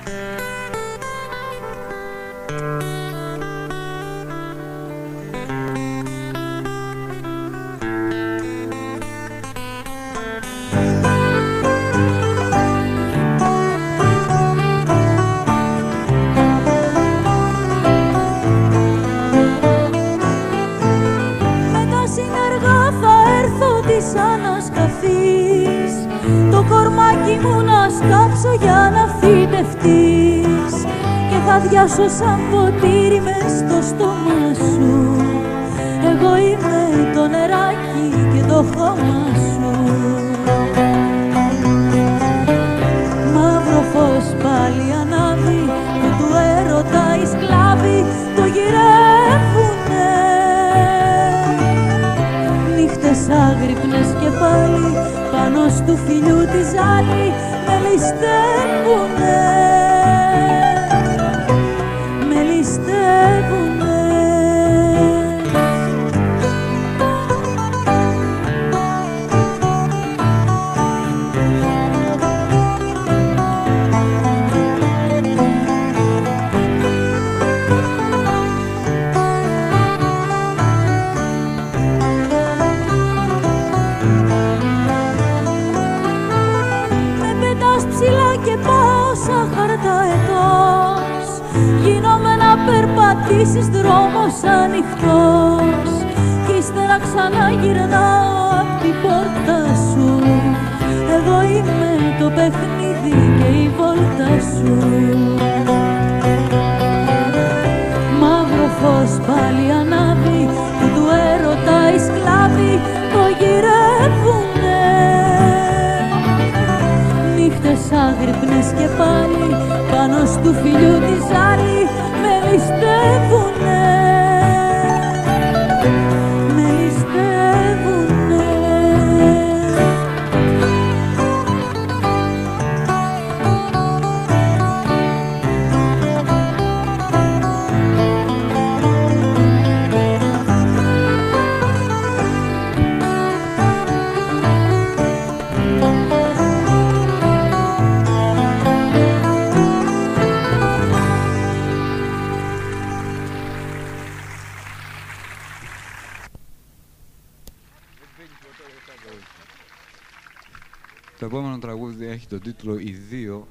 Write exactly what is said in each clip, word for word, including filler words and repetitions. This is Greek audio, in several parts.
Διάσω σαν ποτήρι μες στο στόμα σου. Εγώ είμαι το νεράκι και το χώμα σου. Μαύρο φως πάλι ανάβει που του έρωτα οι σκλάβοι το γυρεύουνε. Νύχτες άγρυπνες και πάλι πάνω στου φιλιού τη ζάλη με ληστεύουνε. Περπατήσεις δρόμος ανοιχτός κι ύστερα ξανά γυρνάω απ' την πόρτα σου. Εγώ είμαι το παιχνίδι και η βόλτα σου. Μαύρο φως πάλι ανάβει που του έρωτα οι σκλάβοι το γυρεύουνε. Νύχτες άγρυπνες και πάλι πάνω στου φιλιού τη ζάλη με ληστεύουνε, με ληστεύουνε. Το επόμενο τραγούδι έχει τον τίτλο «Οι δύο».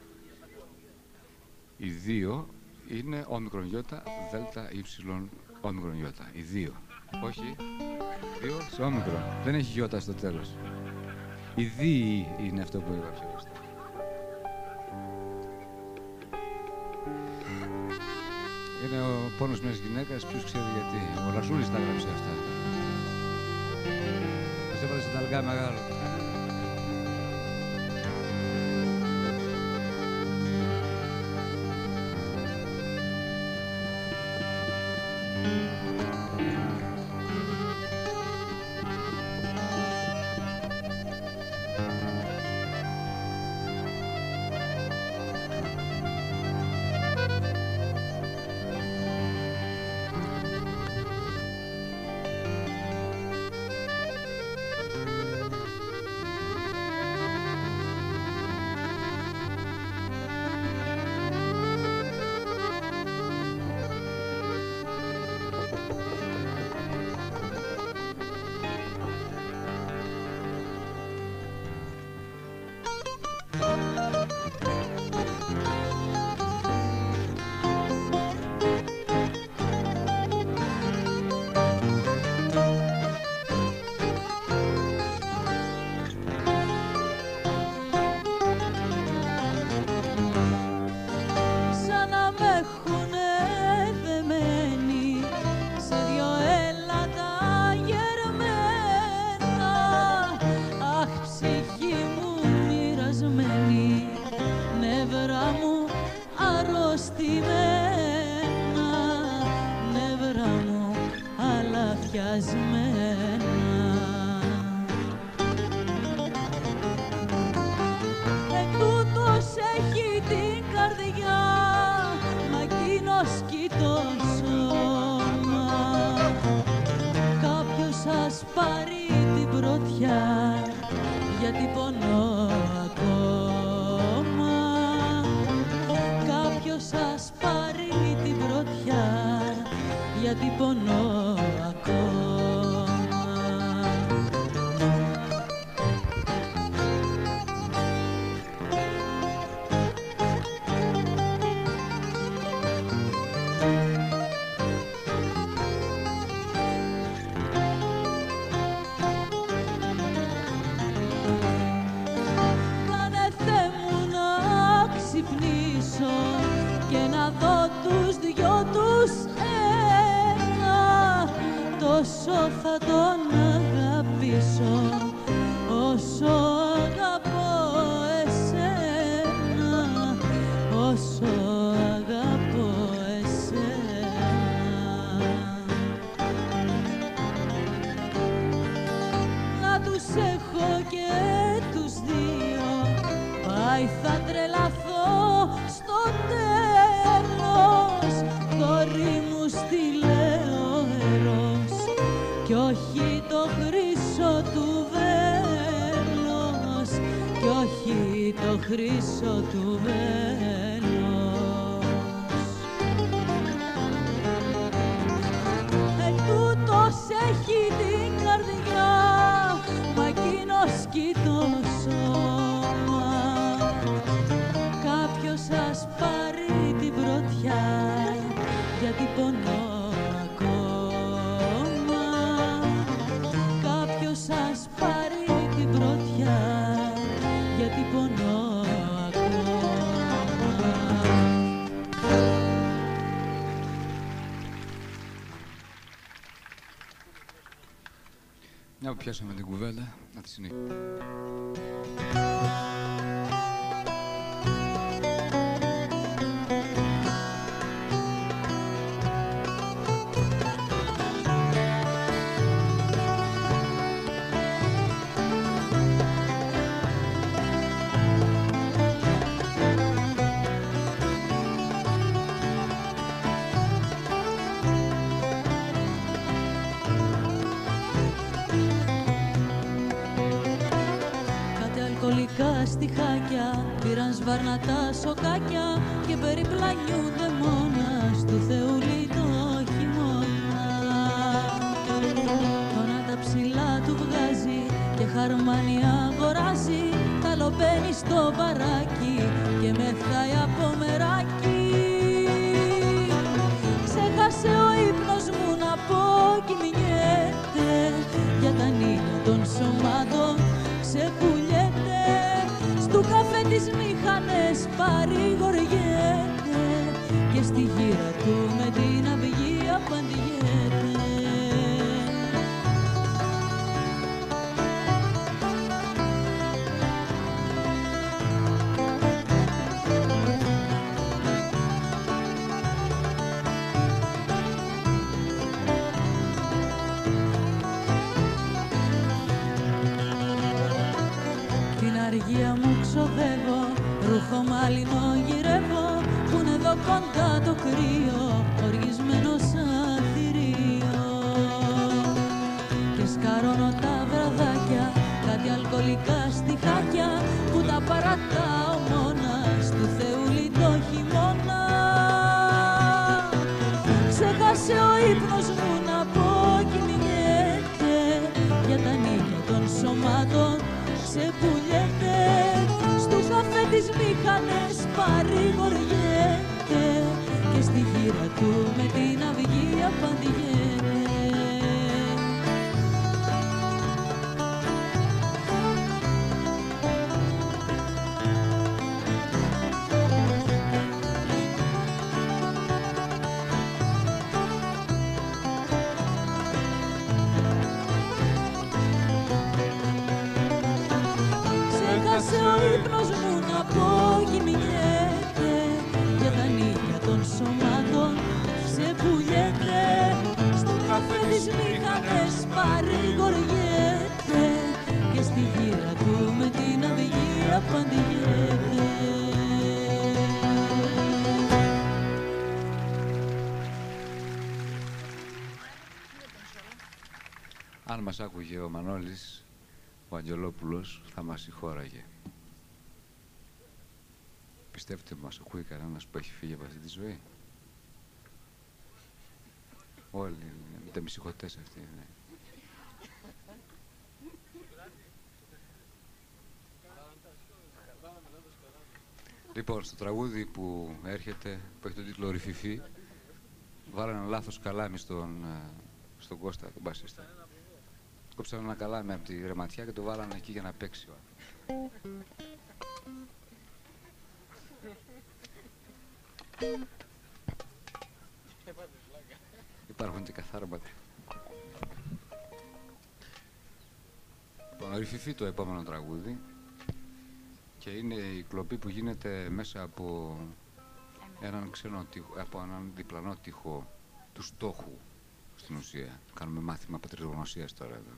Οι δύο είναι όμικρον γιώτα, δέλτα, ύψιλον, όμικρον γιώτα. Οι δύο. Όχι, δύο σε όμικρον. Δεν έχει γιώτα στο τέλος. Οι δύο είναι αυτό που έγραψε εγώ. Είναι ο πόνος μιας γυναίκας, ποιος ξέρει γιατί. Ο Λασούλης τα έγραψε αυτά. Μας έβαλε σε ταλγά μεγάλο. πονώ ακόμα. Κάνε Θεέ μου να ξυπνήσω και να δω τους δυο τους ένα, τόσο θα τον αγαπήσω όσο αγαπώ εσένα, όσο αγαπώ εσένα. Να τους έχω και τους δύο, πάει θα τρελαθώ στο τέλος. Κόρη μου στείλε ο ερός κι όχι το χρυσό του βέλος, κι όχι το χρυσό του βέλος. Ετούτος έχει την καρδιά, μα εκείνος κι το σώμα. Κάποιος ας πάρει την πρωτιά, γιατί πονώ ακόμα. Κάποιος ας πάρει την πρωτιά, γιατί πονώ ακόμα. Μια που πιάσαμε την κουβέντα, να τη συνεχίσουμε. Αλκοολικά στιχάκια πήραν σβάρνατα σοκάκια και περιπλανιούνται μόνας του Θεούλη το χειμώνα. Τώρα τα ψηλά του βγάζει και χαρμάνια αγοράζει, τα λοπαίνει στο μπαράκι και μεθάει από μεράκι. Ξέχασε ο ύπνος μου να πω κοιμιέται, για τα νύχια των σωμάτων ξεπουλιέται, στου καφέ τις μηχανές παρηγοριέται και στη γύρα του με την αυγή απαντιέται. Αργία μου ξοδεύω, ρούχο μάλινο γυρεύω, που είναι εδώ κοντά το κρύο, οργισμένο σαν θηρίο. Και σκαρώνω τα βραδάκια, κάτι αλκοολικά στιχάκια, που τα παρατάω μόνας του Θεούλη το χειμώνα. Ξέχασε ο ύπνος μου να πω κοιμιέται, για τα νύχια των σωμάτων ξεπουλιέται, στου καφέ τις μηχανές παρηγοριέται και στη γύρα του με την αυγή απαντιέται. Ξέχασε ο ύπνος μου να πω κοιμιέται, για τα νύχια των σωμάτων ξεπουλιέται, στο καφέ τις μηχανές παρηγοριέται και στη γύρα του με την αυγή απαντιέται. Αν μας άκουγε ο Μανώλης, ο Αγγελόπουλος, θα μας συγχώραγε. Πιστεύετε μας ακούει κανένας που έχει φύγει από αυτή τη ζωή? Όλοι, μετεμψυχωτές αυτοί. Ναι. Λοιπόν, στο τραγούδι που έρχεται, που έχει τον τίτλο «Ρηφιφή», βάλανε ένα λάθος καλάμι στον, στον Κώστα, τον μπασίστα. Κόψανε ένα καλάμι από τη ρεματιά και το βάλανε εκεί για να παίξει. Υπάρχουν και καθάρματα. Λοιπόν, «Ρηφιφή» το επόμενο τραγούδι. Και είναι η κλοπή που γίνεται μέσα από έναν, ξένο, από έναν διπλανό τοίχο του στόχου, στην ουσία. Κάνουμε μάθημα πατριδογνωσίας τώρα εδώ.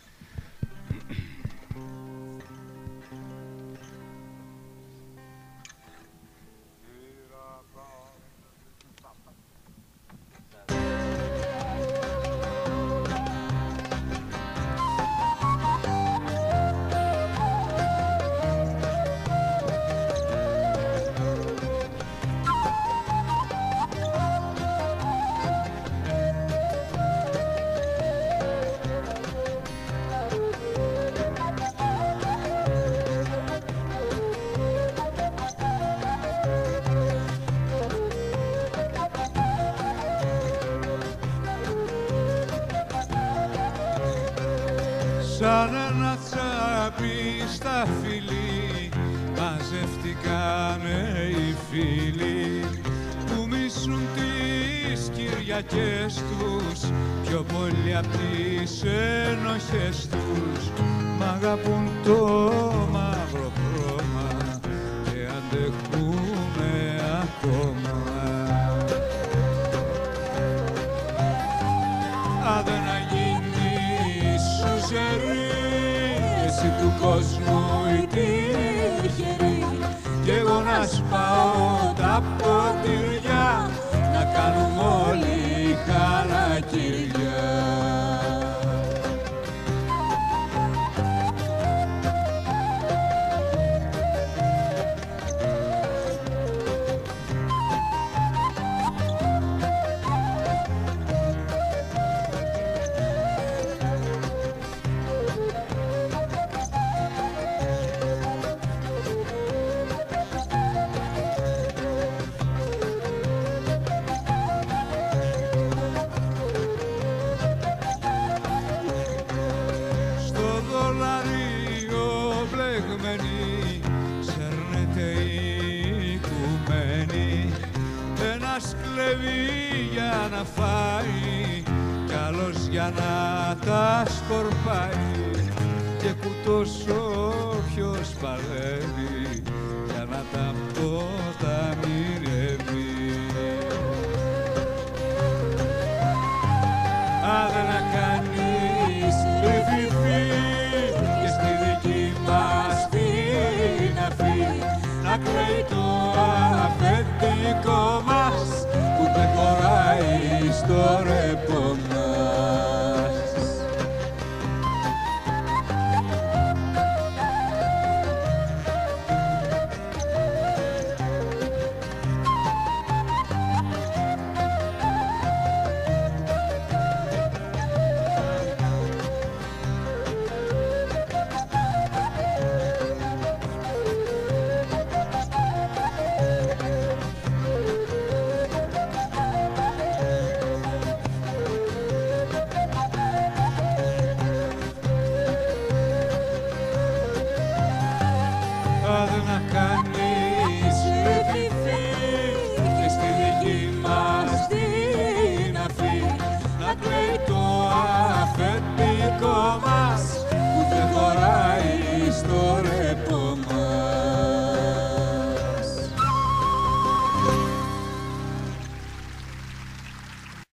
Σαν ένα τσάπι στα φιλί μαζεύτηκανε οι φίλοι που μισούν τις Κυριακές τους πιο πολύ απ' τις ενοχές τους. Μ' αγαπούν το μαύρο χρώμα και αντέχουνε ακόμα. Άντε να γίνεις σουζερή, εσύ του κόσμου η τυχερή, κι εγώ να σπάω τα ποτήρια, να κάνουμε όλοι χαρακυριά. Για να φάει, καλός για να τα σκορπάει, και κουτός όποιος παλεύει για να τα πω.